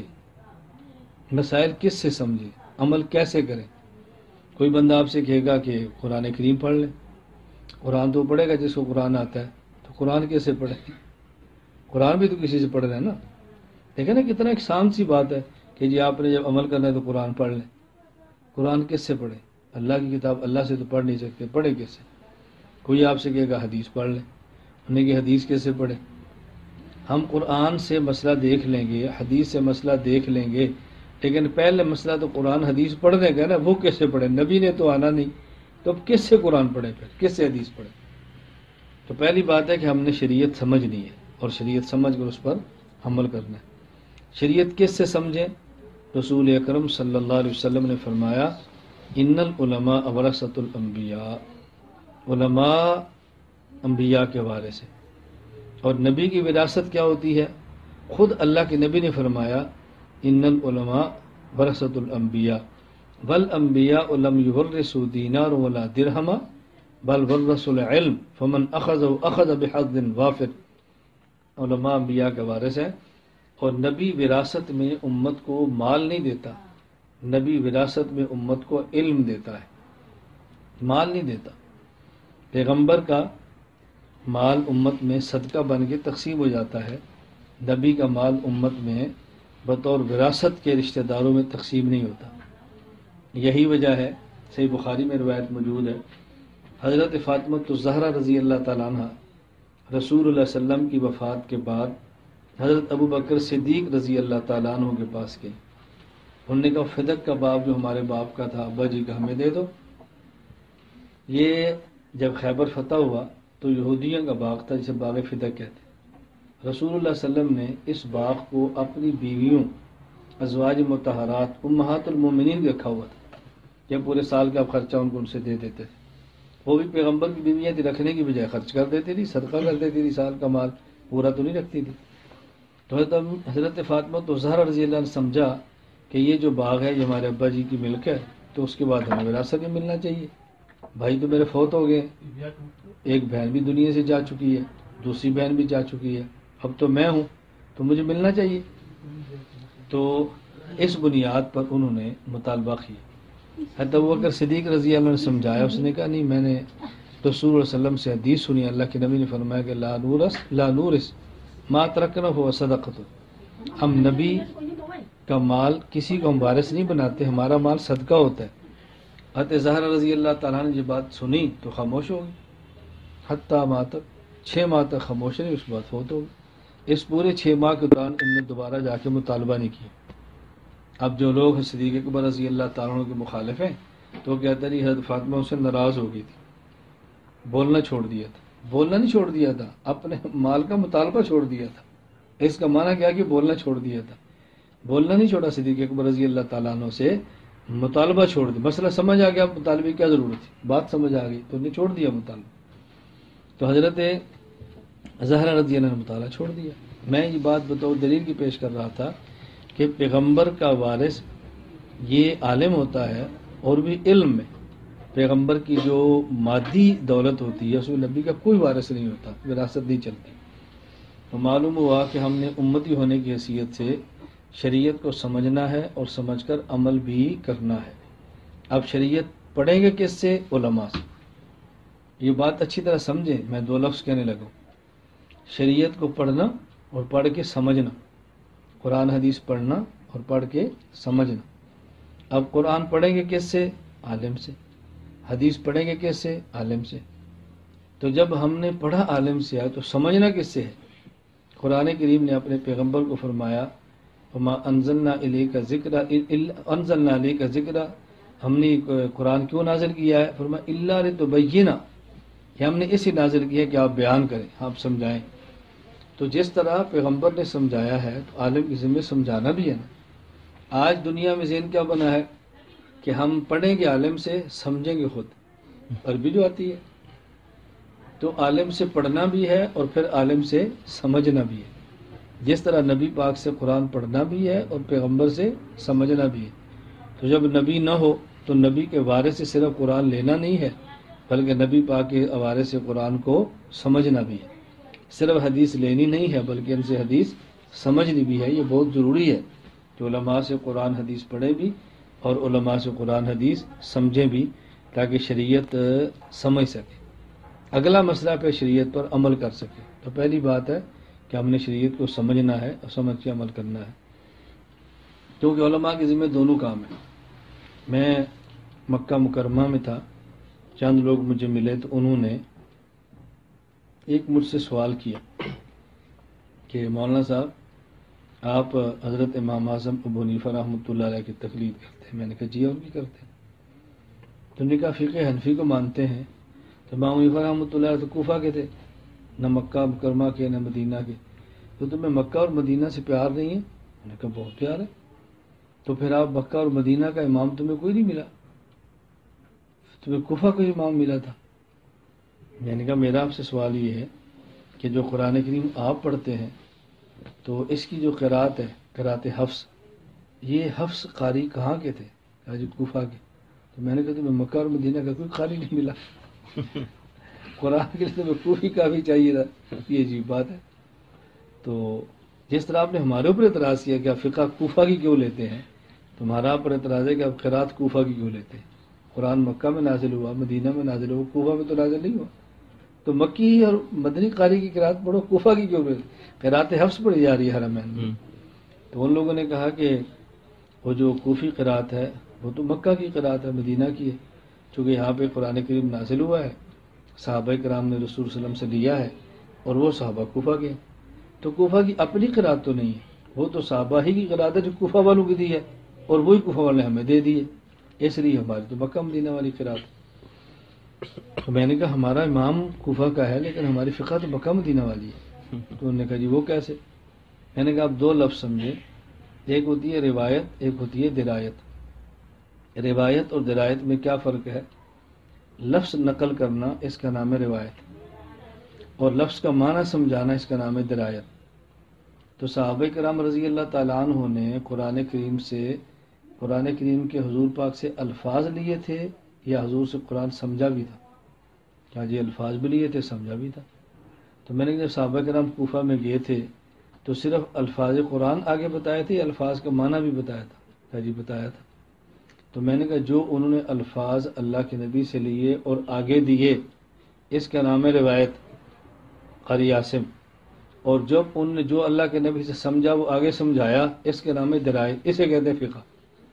مسائل کس سے سمجھے، عمل کیسے کریں؟ کوئی بندہ آپ سے کہے گا کہ قرآن کریم پڑھ لیں، قرآن تو پڑھے گا جس کو قرآن آتا ہے، تو قرآن کیسے پڑھیں؟ قرآن بھی تو کسی سے پڑھ رہے ہیں نا۔ دیکھیں نا کتنا ایک سام سی بات ہے کہ جی آپ نے جب عمل کرنا ہے تو قرآن پڑھ لیں۔ قرآن کس سے پڑھیں؟ اللہ کی کتاب اللہ سے تو پڑھ نہیں سکتے، پڑھیں کس سے؟ کوئی آپ سے کہے گا حدیث پڑھ لیں، انہیں کہ حدیث کیسے پڑھیں؟ ہم قرآن سے مسئلہ دیکھ لیں گے، حدیث سے مسئلہ دیکھ لیں گے، لیکن پہلے مسئلہ تو قرآن حدیث پڑھنے کا نا، وہ کیسے پڑھیں؟ نبی نے تو آنا نہیں، تو اب کس سے قرآن پڑھیں، پھر کس سے حدیث پڑھیں؟ تو پہلی بات ہے کہ ہم نے شریعت سمجھنی ہے اور شریعت سمجھ کر اس پر عمل کرنا ہے۔ شریعت کس سے سمجھیں؟ رسول اکرم صلی اللہ علیہ وسلم نے فرمایا ان العلماء ورثۃ الانبیاء، علماء انبیاء کے وارث ہیں۔ اور نبی کی وراثت کیا ہوتی ہے؟ خود اللہ کے نبی نے فرمایا ان العلماء ورثۃ الانبیاء، والانبیاء لم یورثوا دینار ولا درہم بل ورثوا العلم فمن اخذه اخذ بحظ وافر. علماء انبیاء کے وارث ہیں، اور نبی وراثت میں امت کو مال نہیں دیتا، نبی وراثت میں امت کو علم دیتا ہے، مال نہیں دیتا. پیغمبر کا مال امت میں صدقہ بن کے تقسیم ہو جاتا ہے، نبی کا مال امت میں بطور وراثت کے رشتہ داروں میں تقسیم نہیں ہوتا. یہی وجہ ہے، صحیح بخاری میں روایت موجود ہے، حضرت فاطمہ الزہرا رضی اللہ تعالیٰ عنہ رسول اللہ صلی اللہ علیہ وسلم کی وفات کے بعد حضرت ابو بکر صدیق رضی اللہ تعالیٰ عنہ کے پاس گئے. انہوں نے کہا فدق کا باغ جو ہمارے باپ کا تھا ابا جی کا ہمیں دے دو. یہ جب خیبر فتح ہوا تو یہودیوں کا باغ تھا جسے باغ فدق کہتے. رسول اللہ صلی اللہ علیہ وسلم نے اس باغ کو اپنی بیویوں ازواج مطہرات امہات المومنین بھی رکھا ہوا تھا کہ پورے سال کا خرچہ ان کو ان سے دے دیتے تھے. وہ بھی پیغمبر کی بیویاں تھی، رکھنے کی بجائے خرچ کر دیتی تھی، صدقہ کر دیتی تھی، سال کا مال پورا تو نہیں رکھتی تھی. تو حضرت فاطمہ تو زہرا رضی اللہ عنہ نے سمجھا کہ یہ جو باغ ہے یہ ہمارے ابا جی کی ملک ہے، تو اس کے بعد ہمیں وراثت میں ملنا چاہیے. بھائی تو میرے فوت ہو گئے، ایک بہن بھی دنیا سے جا چکی ہے، دوسری بہن بھی جا چکی ہے، اب تو میں ہوں تو مجھے ملنا چاہیے. تو اس بنیاد پر انہوں نے مطالبہ کیا. حضرت ابوبکر صدیق رضی اللہ عنہ نے سمجھایا، اس نے کہا نہیں، میں نے رسول اللہ صلی اللہ علیہ وسلم سے حدیث سنی، اللہ کے نبی نے فرمایا کہ لا نورس لا نورس ما ترکنا ہوا صدقۃ. ہم نبی کا مال کسی کو ہم وارث نہیں بناتے، ہمارا مال صدقہ ہوتا ہے. حضرت زہرا رضی اللہ تعالیٰ نے یہ بات سنی تو خاموش ہو گئی، حتیٰ ماہ تک چھ ماہ تک خاموش رہی، اس بات فوت ہو گئی. اس پورے چھ ماہ کے دوران ان نے دوبارہ جا کے مطالبہ نہیں کیا. اب جو لوگ صدیق اکبر رضی اللہ تعالیٰ عنہ کے مخالف ہیں تو کہتا نہیں حضرت فاطمہ اس سے ناراض ہو گئی تھی، بولنا چھوڑ دیا تھا. بولنا نہیں چھوڑ دیا تھا، اپنے مال کا مطالبہ چھوڑ دیا تھا. اس کا معنی کیا کہ بولنا چھوڑ دیا تھا. بولنا نہیں چھوڑا، صدیق اکبر رضی اللہ تعالیٰ عنہ سے مطالبہ چھوڑ دیا. مسئلہ سمجھ آ گیا، مطالبے کی کیا ضرورت تھی، بات سمجھ آ گئی تو انہیں چھوڑ دیا مطالبہ. تو حضرت زہرا رضی اللہ عنہ نے مطالعہ چھوڑ دیا. میں یہ بات بطور دلیل کی پیش کر رہا تھا کہ پیغمبر کا وارث یہ عالم ہوتا ہے، اور بھی علم میں. پیغمبر کی جو مادی دولت ہوتی ہے اس میں نبی کا کوئی وارث نہیں ہوتا، وراثت نہیں چلتی. تو معلوم ہوا کہ ہم نے امتی ہونے کی حیثیت سے شریعت کو سمجھنا ہے اور سمجھ کر عمل بھی کرنا ہے. اب شریعت پڑھیں گے کس سے؟ علماء سے. یہ بات اچھی طرح سمجھیں، میں دو لفظ کہنے لگوں. شریعت کو پڑھنا اور پڑھ کے سمجھنا، قرآن حدیث پڑھنا اور پڑھ کے سمجھنا. اب قرآن پڑھیں گے کس سے؟ عالم سے. حدیث پڑھیں گے کس سے؟ عالم سے. تو جب ہم نے پڑھا عالم سے ہے تو سمجھنا کس سے ہے؟ قرآن کریم نے اپنے پیغمبر کو فرمایا وما انزلنا الیک ذکر انزلنا الیک ذکر، ہم نے قرآن کیوں نازل کیا ہے؟ فرمایا الا لتبین، کہ ہم نے اسی نازل کیا کہ آپ بیان کریں، آپ سمجھائیں. تو جس طرح پیغمبر نے سمجھایا ہے تو عالم کی ذمہ سمجھانا بھی ہے نا. آج دنیا میں ذہن کیا بنا ہے کہ ہم پڑھیں گے عالم سے، سمجھیں گے خود. عربی جو آتی ہے تو عالم سے پڑھنا بھی ہے اور پھر عالم سے سمجھنا بھی ہے. جس طرح نبی پاک سے قرآن پڑھنا بھی ہے اور پیغمبر سے سمجھنا بھی ہے. تو جب نبی نہ ہو تو نبی کے وارث سے صرف قرآن لینا نہیں ہے بلکہ نبی پاک کے حوالے سے قرآن کو سمجھنا بھی ہے. صرف حدیث لینی نہیں ہے بلکہ ان سے حدیث سمجھنی بھی ہے. یہ بہت ضروری ہے کہ علماء سے قرآن حدیث پڑھیں بھی اور علماء سے قرآن حدیث سمجھیں بھی تاکہ شریعت سمجھ سکے. اگلا مسئلہ پہ شریعت پر عمل کر سکے. تو پہلی بات ہے کہ ہم نے شریعت کو سمجھنا ہے اور سمجھ کے عمل کرنا ہے، کیونکہ علماء کے ذمہ دونوں کام ہیں. میں مکہ مکرمہ میں تھا، چند لوگ مجھے ملے تو انہوں نے ایک مجھ سے سوال کیا کہ مولانا صاحب آپ حضرت امام اعظم ابو حنیفہ رحمۃ اللہ علیہ کی تقلید کرتے ہیں؟ میں نے کہا جی اور بھی کرتے ہیں. تو نے کہا فقہ حنفی کو مانتے ہیں؟ تو امام حنیفہ رحمۃ اللہ علیہ تو کوفہ کے تھے، نہ مکہ مکرمہ کے نہ مدینہ کے. تو تمہیں مکہ اور مدینہ سے پیار نہیں ہے؟ میں نے کہا بہت پیار ہے. تو پھر آپ مکہ اور مدینہ کا امام تمہیں کوئی نہیں ملا، تمہیں کوفہ کا امام ملا تھا. میں نے کہا میرا آپ سے سوال یہ ہے کہ جو قرآن کریم آپ پڑھتے ہیں تو اس کی جو قرات ہے، قرات حفظ، یہ حفظ قاری کہاں کے تھے؟ کہا جی کوفہ کے. تو میں نے کہا تمہیں مکہ اور مدینہ کا کوئی خالی نہیں ملا, قرآن کے لیے تمہیں کوفی کافی چاہیے تھا. یہ عجیب بات ہے. تو جس طرح آپ نے ہمارے اوپر اعتراض کیا کہ آپ فقہ کوفہ کی کیوں لیتے ہیں, تمہارا اوپر اعتراض ہے کہ آپ قرات کوفہ کی کیوں لیتے ہیں. قرآن مکہ میں نازل ہوا, مدینہ میں نازل ہوا, کوفہ میں تو نازل نہیں ہوا. تو مکی اور مدنی قاری کی قرات پڑھو, کوفہ کی کیوں پڑھو؟ قرات حفظ پڑھی جا رہی ہے حرمین میں. تو ان لوگوں نے کہا کہ وہ جو کوفی قرات ہے وہ تو مکہ کی قرات ہے, مدینہ کی ہے. چونکہ یہاں پہ قرآن کریم نازل ہوا ہے, صحابہ کرام نے رسول صلی اللہ علیہ وسلم سے لیا ہے, اور وہ صحابہ کوفہ کے ہیں. تو کوفہ کی اپنی قرات تو نہیں ہے, وہ تو صحابہ ہی کی قرات ہے جو کوفہ والوں کی دی ہے, اور وہی کوفہ والے ہمیں دے دی ہے. اس لیے ہماری تو مکہ مدینہ والی قرات. تو میں نے کہا ہمارا امام کوفہ کا ہے لیکن ہماری فقہ تو مکہ مدینہ والی ہے. تو انہوں نے کہا جی وہ کیسے؟ میں نے کہا آپ دو لفظ سمجھے, ایک ہوتی ہے روایت, ایک ہوتی ہے درایت. روایت اور درایت میں کیا فرق ہے؟ لفظ نقل کرنا اس کا نام ہے روایت, اور لفظ کا معنی سمجھانا اس کا نام ہے درایت. تو صحابہ کرام رضی اللہ تعالیٰ عنہ نے قرآن کریم سے قرآن کریم کے حضور پاک سے الفاظ لیے تھے یا حضور سے قرآن سمجھا بھی تھا؟ کیا جی الفاظ بھی لیے تھے, سمجھا بھی تھا. تو میں نے جب صحابہ کرام کوفہ میں گئے تھے تو صرف الفاظ قرآن آگے بتائے تھے, الفاظ کا معنی بھی بتایا تھا؟ کیا جی بتایا تھا. تو میں نے کہا جو انہوں نے الفاظ اللہ کے نبی سے لیے اور آگے دیے اس کا نام ہے روایت, قاری عاصم. اور جب انہوں نے جو اللہ کے نبی سے سمجھا وہ آگے سمجھایا اس کے نام ہے درایت, اسے کہتے ہیں فقہ.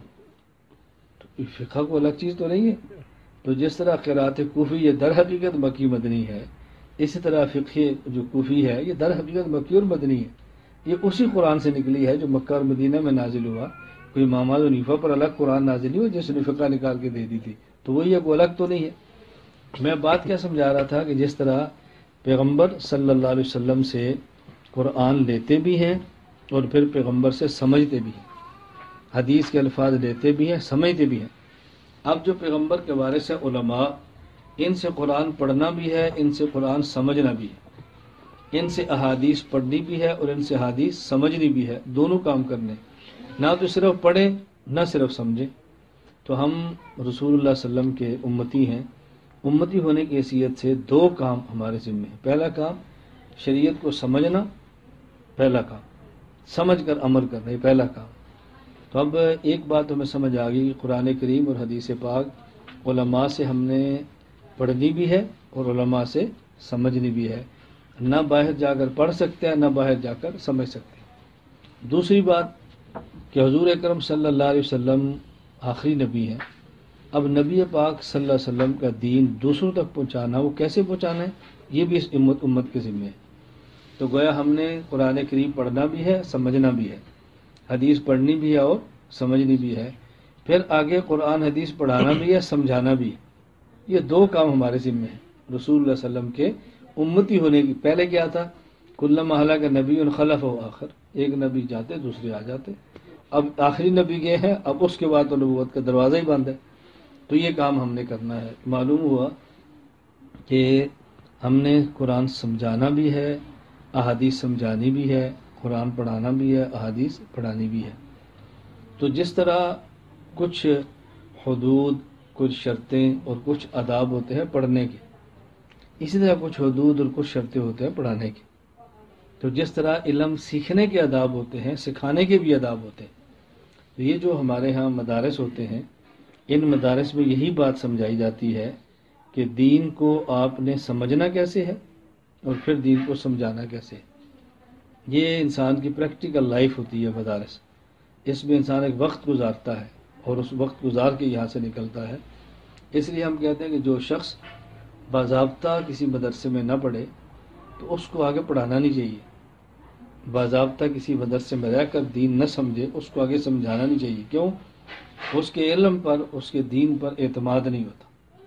تو فقہ کو الگ چیز تو نہیں ہے. تو جس طرح قرات کوفی یہ در حقیقت مکی مدنی ہے, اسی طرح فقہ جو کوفی ہے یہ در حقیقت مکی اور مدنی ہے. یہ اسی قرآن سے نکلی ہے جو مکہ اور مدینہ میں نازل ہوا. کوئی امام اعظم حنیفہ پر الگ قرآن نازل نہیں ہوا جس نے فقہ نکال کے دے دی تھی, تو وہی ہے, وہ الگ تو نہیں ہے. میں بات کیا سمجھا رہا تھا کہ جس طرح پیغمبر صلی اللہ علیہ وسلم سے قرآن لیتے بھی ہیں اور پھر پیغمبر سے سمجھتے بھی ہیں, حدیث کے الفاظ لیتے بھی ہیں, سمجھتے بھی ہیں. اب جو پیغمبر کے وارث ہیں علماء, ان سے قرآن پڑھنا بھی ہے, ان سے قرآن سمجھنا بھی ہے, ان سے احادیث پڑھنی بھی ہے اور ان سے احادیث سمجھنی بھی ہے. دونوں کام کرنے, نہ تو صرف پڑھیں نہ صرف سمجھیں. تو ہم رسول اللہ صلی اللہ علیہ وسلم کے امتی ہیں. امتی ہونے کی حیثیت سے دو کام ہمارے ذمہ ہیں. پہلا کام شریعت کو سمجھنا, پہلا کام سمجھ کر عمل کرنا, یہ پہلا کام. تو اب ایک بات ہمیں سمجھ آ گئی کہ قرآن کریم اور حدیث پاک علماء سے ہم نے پڑھنی بھی ہے اور علماء سے سمجھنی بھی ہے. نہ باہر جا کر پڑھ سکتے ہیں نہ باہر جا کر سمجھ سکتے ہیں. دوسری بات کہ حضور اکرم صلی اللہ علیہ وسلم آخری نبی ہیں. اب نبی پاک صلی اللہ علیہ وسلم کا دین دوسروں تک پہنچانا, وہ کیسے پہنچانا ہے, یہ بھی اس امت امت کے ذمہ ہے. تو گویا ہم نے قرآن کریم پڑھنا بھی ہے, سمجھنا بھی ہے, حدیث پڑھنی بھی ہے اور سمجھنی بھی ہے, پھر آگے قرآن حدیث پڑھانا بھی ہے, سمجھانا بھی ہے. یہ دو کام ہمارے ذمہ ہیں رسول اللہ صلی اللہ علیہ وسلم کے امتی ہونے کی. پہلے کیا تھا, کل محلہ کا نبی خلف و آخر, ایک نبی جاتے دوسرے آ جاتے. اب آخری نبی گئے ہیں, اب اس کے بعد تو نبوت کا دروازہ ہی بند ہے. تو یہ کام ہم نے کرنا ہے. معلوم ہوا کہ ہم نے قرآن سمجھانا بھی ہے, احادیث سمجھانی بھی ہے, قرآن پڑھانا بھی ہے, احادیث پڑھانی بھی ہے. تو جس طرح کچھ حدود, کچھ شرطیں اور کچھ آداب ہوتے ہیں پڑھنے کے, اسی طرح کچھ حدود اور کچھ شرطیں ہوتے ہیں پڑھانے کے. تو جس طرح علم سیکھنے کے آداب ہوتے ہیں, سکھانے کے بھی آداب ہوتے ہیں. تو یہ جو ہمارے ہاں مدارس ہوتے ہیں, ان مدارس میں یہی بات سمجھائی جاتی ہے کہ دین کو آپ نے سمجھنا کیسے ہے اور پھر دین کو سمجھانا کیسے ہے. یہ انسان کی پریکٹیکل لائف ہوتی ہے مدارس. اس میں انسان ایک وقت گزارتا ہے اور اس وقت گزار کے یہاں سے نکلتا ہے. اس لیے ہم کہتے ہیں کہ جو شخص باضابطہ کسی مدرسے میں نہ پڑھے تو اس کو آگے پڑھانا نہیں چاہیے. باضابطہ کسی مدرسے میں رہ کر دین نہ سمجھے, اس کو آگے سمجھانا نہیں چاہیے. کیوں؟ اس کے علم پر, اس کے دین پر اعتماد نہیں ہوتا.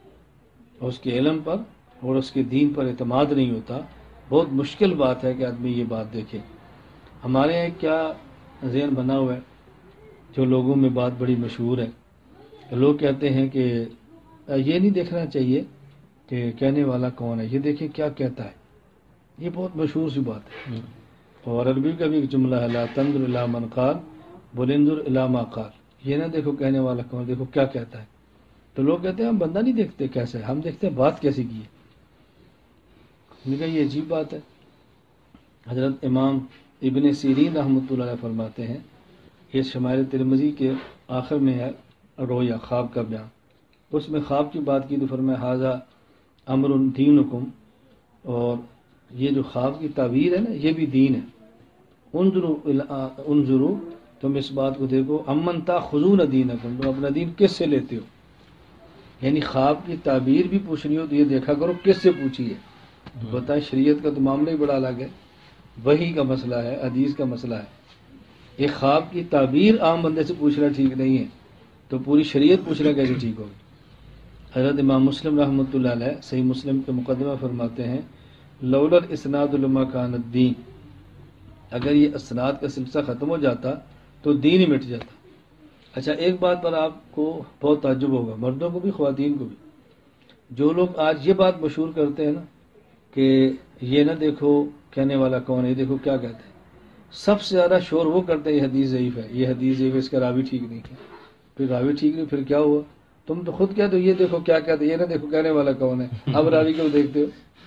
اس کے علم پر اور اس کے دین پر اعتماد نہیں ہوتا. بہت مشکل بات ہے کہ آدمی یہ بات دیکھے. ہمارے یہاں کیا ذہن بنا ہوا ہے, جو لوگوں میں بات بڑی مشہور ہے, لوگ کہتے ہیں کہ یہ نہیں دیکھنا چاہیے کہ کہنے والا کون ہے, یہ دیکھیں کیا کہتا ہے. یہ بہت مشہور سی بات ہے. اور عربی کا بھی ایک جملہ ہے, لا تنظر الی من قال بل انظر الی ما قال. یہ نہ دیکھو کہنے والا کون، دیکھو کیا کہتا ہے. تو لوگ کہتے ہیں ہم بندہ نہیں دیکھتے کیسے، ہم دیکھتے ہیں بات کیسی کی ہے. ہم نے کہا یہ عجیب بات ہے. حضرت امام ابن سیرین رحمۃ اللہ علیہ فرماتے ہیں، یہ شمائل ترمذی کے آخر میں ہے رویا، خواب کا بیان. اس میں خواب کی بات کی تو فرمایا ھذا امر دینکم، اور یہ جو خواب کی تعبیر ہے نا یہ بھی دین ہے. انظروا انظروا، تم اس بات کو دیکھو، امن تاخذون دینکم، تم اپنا دین کس سے لیتے ہو. یعنی خواب کی تعبیر بھی پوچھنی ہو تو یہ دیکھا کرو کس سے پوچھی ہے. بتائیں شریعت کا تو معاملہ ہی بڑا الگ ہے، وحی کا مسئلہ ہے، حدیث کا مسئلہ ہے. ایک خواب کی تعبیر عام بندے سے پوچھنا ٹھیک نہیں ہے، تو پوری شریعت پوچھنا کیسے ٹھیک ہوگی. حضرت امام مسلم رحمۃ اللہ علیہ صحیح مسلم کے مقدمہ فرماتے ہیں لولا الاسناد لما کان الدین، اگر یہ اسناد کا سلسلہ ختم ہو جاتا تو دین ہی مٹ جاتا. اچھا ایک بات پر آپ کو بہت تعجب ہوگا، مردوں کو بھی خواتین کو بھی. جو لوگ آج یہ بات مشہور کرتے ہیں نا کہ یہ نہ دیکھو کہنے والا کون ہے، یہ دیکھو کیا کہتے ہیں، سب سے زیادہ شور وہ کرتے ہیں یہ حدیث ضعیف ہے، یہ حدیث ضعیف ہے، اس کا راوی ٹھیک نہیں ہے. پھر راوی ٹھیک نہیں، پھر کیا ہوا؟ تم تو خود کہتے ہو یہ دیکھو کیا کہتے ہیں، یہ نہ دیکھو کہنے والا کون ہے، اب راوی کیوں دیکھتے ہو؟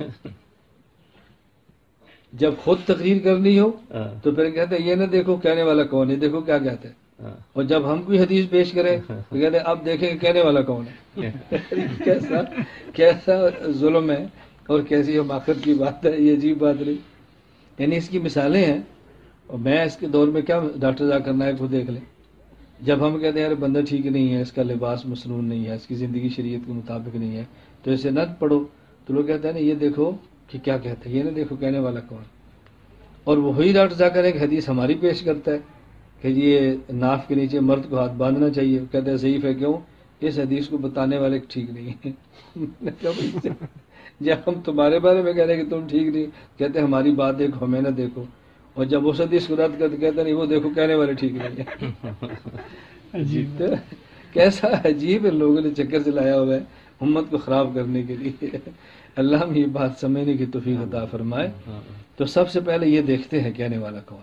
جب خود تقریر کرنی ہو تو پھر کہتے ہیں یہ نہ دیکھو کہنے والا کون ہے، دیکھو کیا کہتے ہیں. اور جب ہم کوئی حدیث پیش کریں تو کہتے ہیں اب دیکھیں کہ کہنے والا کون ہے. کیسا کیسا ظلم ہے اور کیسی حماقت کی بات ہے، یہ عجیب بات نہیں. یعنی اس کی مثالیں ہیں. اور میں اس کے دور میں کیا ڈاکٹر ذاکر نائک کو دیکھ لیں، جب ہم کہتے ہیں یار بندہ ٹھیک نہیں ہے، اس کا لباس مسنون نہیں ہے، اس کی زندگی شریعت کے مطابق نہیں ہے، تو اسے نہ پڑھو، تو لوگ کہتے ہیں نا یہ دیکھو کہ کیا کہتے ہیں، یہ نہ دیکھو کہنے والا کون. اور وہی ڈاکٹر ذاکر ایک حدیث ہماری پیش کرتا ہے کہ یہ ناف کے نیچے مرد کو ہاتھ باندھنا چاہیے، کہتے ہیں ضعیف ہے. کیوں؟ اس حدیث کو بتانے والے ٹھیک نہیں ہے. جب ہم تمہارے بارے میں کہہ رہے ہیں کہ تم ٹھیک نہیں، کہتے ہیں ہماری بات دیکھو ہمیں نہ دیکھو. اور جب اس حدیث کو رد کرتے کہتے نہیں وہ دیکھو کہنے والے ٹھیک نہیں ہے. کیسا عجیب ہے، لوگوں نے چکر سے لایا ہوا ہے امت کو خراب کرنے کے لیے. اللہ ہم یہ بات سمجھنے کی توفیق عطا فرمائے. تو سب سے پہلے یہ دیکھتے ہیں کہنے والا کون.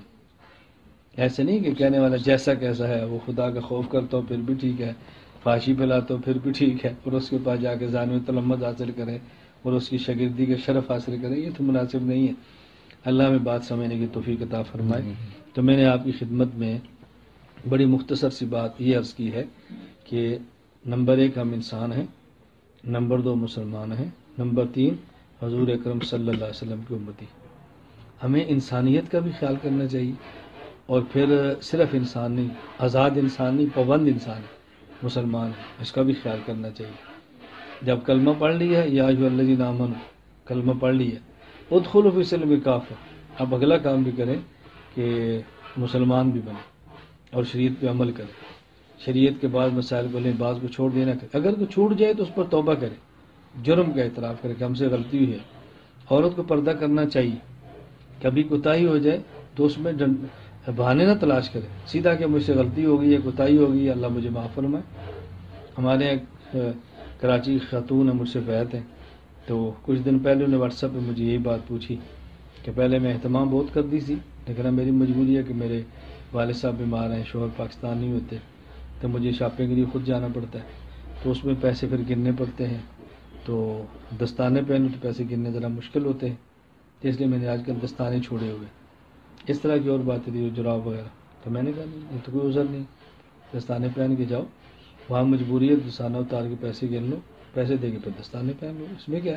ایسے نہیں کہ کہنے والا جیسا کیسا ہے، وہ خدا کا خوف کرتا ہو پھر بھی ٹھیک ہے، فحاشی پھیلاتا ہو پھر بھی ٹھیک ہے، اور اس کے پاس جا کے ذانوی تلمذ حاصل کرے اور اس کی شاگردی کے شرف حاصل کرے، یہ تو مناسب نہیں ہے. اللہ ہمیں بات سمجھنے کی توفیق عطا فرمائے. تو میں نے آپ کی خدمت میں بڑی مختصر سی بات یہ عرض کی ہے کہ نمبر ایک ہم انسان ہیں، نمبر دو مسلمان ہیں، نمبر تین حضور اکرم صلی اللہ علیہ وسلم کی امتی. ہمیں انسانیت کا بھی خیال کرنا چاہیے، اور پھر صرف انسان نہیں، آزاد انسان نہیں، پابند انسان مسلمان ہے، اس کا بھی خیال کرنا چاہیے. جب کلمہ پڑھ لیا ہے یا ایھا الذین آمنوا، کلمہ پڑھ لیا ادخلوا فی السلم کافہ، اب اگلا کام بھی کریں کہ مسلمان بھی بنے اور شریعت پہ عمل کرے. شریعت کے بعد مسائل کو لیں، بعض کو چھوڑ دینا کرے. اگر کوئی چھوٹ جائے تو اس پر توبہ کرے، جرم کا اعتراف کرے کہ ہم سے غلطی ہوئی ہے. عورت کو پردہ کرنا چاہیے. کبھی کوتاہی ہو جائے تو اس میں بہانے نہ تلاش کرے، سیدھا کہ مجھ سے غلطی ہو گئی ہے، کوتاہی ہو گئی ہے، اللہ مجھے معاف فرمائے. ہمارے ایک کراچی خاتون ہیں، مجھ سے بیعت ہیں، تو کچھ دن پہلے انہوں نے واٹس ایپ پہ مجھے یہی بات پوچھی کہ پہلے میں اہتمام بہت کرتی تھی، لیکن اب میری مجبوری ہے کہ میرے والد صاحب بیمار ہیں، شوہر پاکستان نہیں ہوتے، تو مجھے شاپنگ کے لیے خود جانا پڑتا ہے، تو اس میں پیسے پھر گننے پڑتے ہیں. تو دستانے پہنوں تو پیسے گننے ذرا مشکل ہوتے ہیں، تو اس لیے میں نے آج کل دستانے چھوڑے ہوئے. اس طرح کی اور باتیں تھی، جراب وغیرہ. تو میں نے کہا نہیں، یہ تو کوئی عذر نہیں، دستانے پہن کے جاؤ، وہاں مجبوری ہے دستانہ اتار کے پیسے گن لو، پیسے دے کے پھر دستانے پہن لو، اس میں کیا ہے؟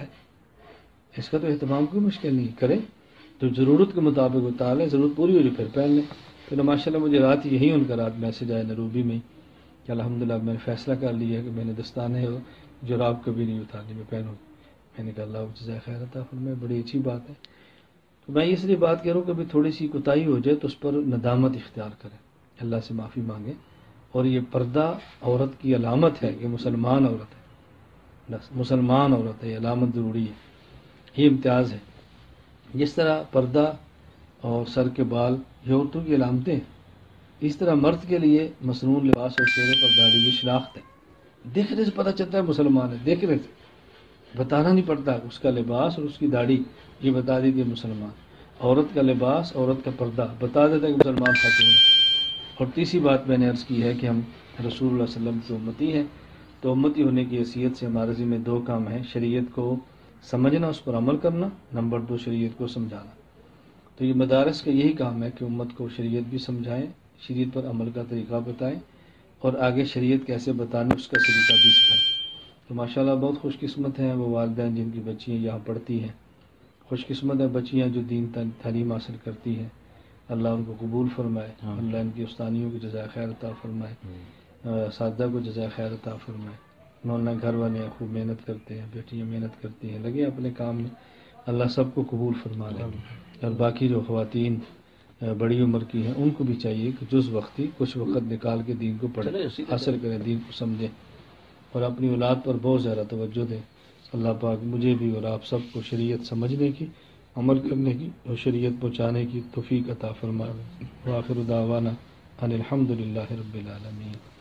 اس کا تو اہتمام کوئی مشکل نہیں، کریں تو ضرورت کے مطابق اتار لیں، ضرورت پوری ہو جائے پھر پہن لیں. پھر ماشاء اللہ مجھے رات یہی ان کا رات میسج آیا نروبی میں کہ الحمدللہ میں نے فیصلہ کر لیا ہے کہ میں نے دستانے اور جراب کبھی نہیں اتارنی، میں پہنوں. میں نے کہا اللہ جزائے خیر عطا فرمائے، بڑی اچھی بات ہے. تو میں اس لیے بات کہہ رہا ہوں کہ تھوڑی سی کوتاہی ہو جائے تو اس پر ندامت اختیار کریں، اللہ سے معافی مانگیں. اور یہ پردہ عورت کی علامت ہے کہ مسلمان عورت ہے، مسلمان عورت ہے، یہ علامت ضروری ہے، یہ امتیاز ہے. جس طرح پردہ اور سر کے بال یہ عورتوں کی علامتیں ہیں، اس طرح مرد کے لیے مسنون لباس اور چہرے پر داڑھی یہ شناخت ہے. دیکھنے سے پتہ چلتا ہے مسلمان ہے، دیکھنے سے بتانا نہیں پڑتا. اس کا لباس اور اس کی داڑھی یہ بتا دیتی ہے مسلمان. عورت کا لباس، عورت کا پردہ بتا دیتا ہے کہ مسلمان خاتون ہے. اور تیسری بات میں نے عرض کی ہے کہ ہم رسول اللہ صلی اللہ علیہ وسلم کی امتی ہیں، تو امتی ہونے کی حیثیت سے ہمارے ذمہ دو کام ہیں، شریعت کو سمجھنا، اس پر عمل کرنا، نمبر دو شریعت کو سمجھانا۔ تو یہ مدارس کا یہی کام ہے کہ امت کو شریعت بھی سمجھائیں، شریعت پر عمل کا طریقہ بتائیں، اور آگے شریعت کیسے بتانے اس کا طریقہ بھی سکھائیں۔ تو ماشاءاللہ بہت خوش قسمت ہیں وہ والدین جن کی بچیاں یہاں پڑھتی ہیں، خوش قسمت ہیں بچیاں جو دین تعلیم حاصل کرتی ہیں، اللہ ان کو قبول فرمائے، اللہ ان کی استانیوں کی جزائے خیر عطا فرمائے، اساتذہ کو جزائے خیر عطا فرمائے۔ مولانا گھر والے خوب محنت کرتے ہیں، بیٹیاں محنت کرتی ہیں، لگے اپنے کام میں، اللہ سب کو قبول فرما لے۔ اور باقی جو خواتین بڑی عمر کی ہیں ان کو بھی چاہیے کہ جز وقتی کچھ وقت نکال کے دین کو پڑھیں، حاصل کریں، دین کو سمجھیں، اور اپنی اولاد پر بہت زیادہ توجہ دیں۔ اللہ پاک مجھے بھی اور آپ سب کو شریعت سمجھنے کی، عمل کرنے کی اور شریعت پہنچانے کی توفیق عطا فرمائے۔ وآخر دعوانا ان الحمد للہ رب العالمین۔